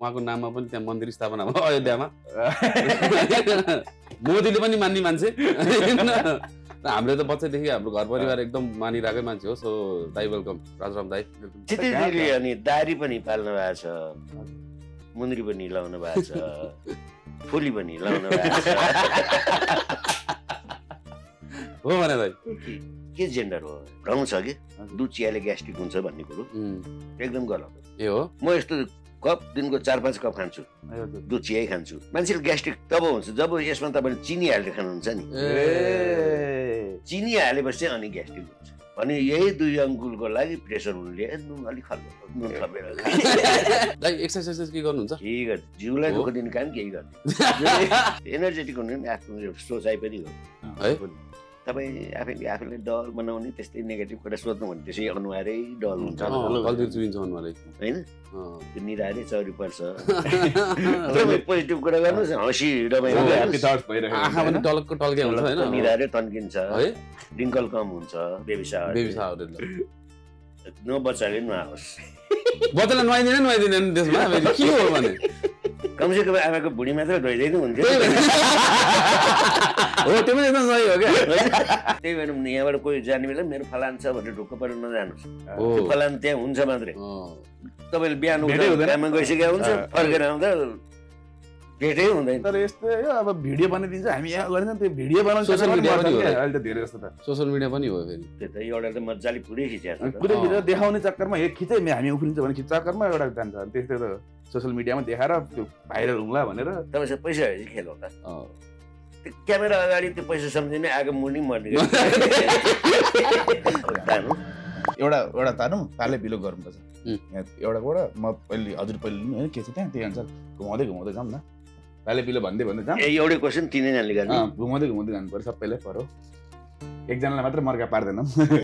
उहाँको नाममा पनि त्यहाँ मन्दिर स्थापना भयो अयोध्यामा मोदीले पनि मान्ने मान्छे हामीले त बच्चैदेखि हाम्रो घर परिवार एकदम मानिरहेकै मान्छे हो सो दाइ वेलकम राजाराम दाइ क्षितिजले अनि दारी पनि पाल्नु भएको छ मुन्द्री पनि लाउनु भएको छ फुली पनि लाउनु भएको छ हो भने दाइ के जेन्डर हो भ्रम छ कि दुध चियाले ग्यास्ट्रिक हुन्छ भन्ने कुरो एकदम गलत ए हो म यस्तो कप दिनको 4-5 कप खान्छु दुध चिया खान्छु मान्छेले ग्यास्ट्रिक तब हुन्छ जब यसमा तपाईँले चिनी हालेर खानुहुन्छ नि चिनी हालेपछि अनि ग्यास्ट्रिक हुन्छ अनि यही 2 अङ्कुलको लागि प्रेसर हुनुले नुन अलिक खल्लो नुन थपेर दाइ एक्सरसाइज के गर्नुहुन्छ केही गर्छ जिउलाई दुःख दिने काम केही गर्ने एनर्जेटिक हुनु नि आफ्नो सोचाइ पनि हो है तपाईँ आफैले डल बनाउने त्यस्तै नेगेटिभ कुरा सोध्नु भने त्यसै अनुहारै डल हुन्छ होइन त्यो निधारै चौरी पर्छ पोजिटिभ कुरा गर्नुहोस् हँसी निधारै तन्किन्छ डिङ्कल कम हुन्छ न बच्चाले नआओस् बच्चालाई नुहाइदिने त्यसमा के हो भने कमसेकम आमाको बुढी मात्र धोइदिनु हुन्थ्यो हो त्यो पनि एकदम सही हो क्या त्यही भएर यहाँबाट कोही जाने बेला मेरो फलान छ भनेर ढुक्क परेर नजानुहोस् त्यो फलान त्यहाँ हुन्छ मात्रै तपाईँले बिहान काममा गइसकेको हुन्छ फर्केर आउँदा भेटै हुँदैन तर यस्तो हो अब भिडियो बनाइदिन्छ हामी यहाँ गरिन्छ त्यो भिडियो बनाउनु सोशल मिडिया पनि हो अहिले त धेरै जस्तो त सोशल मिडिया पनि हो फेरि त्यो त एउटा त मजाले पुरै खिचेको छ पुरै भिडियो देखाउने चक्करमा हे खिचै हामी उफ्रिन्छ भने चक्करमा एउटा जान्छ त्यस्तै त सोशल मिडियामा देखाएर त्यो भाइरल हुँला भनेर तपाईँसँग पैसा भएपछि खेल हो त त्यो क्यामेरा अगाडि त्यो पैसा सम्झिने आगो मुनि मर्ने एउटा तानौँ तालै बिलो गर्नुपर्छ एउटाबाट म पहिले हजुर पहिले लिनु होइन के छ त्यहाँ त्यही अनुसार घुमाउँदै जाउँ न तालै बिलो भन्दै जाउँ एउटै क्वेसन 3 जनाले गर्ने घुमाउँदै जानु पर्यो सबैलाई पर्यो एकजनालाई मात्र मर्का पार्दैनौँ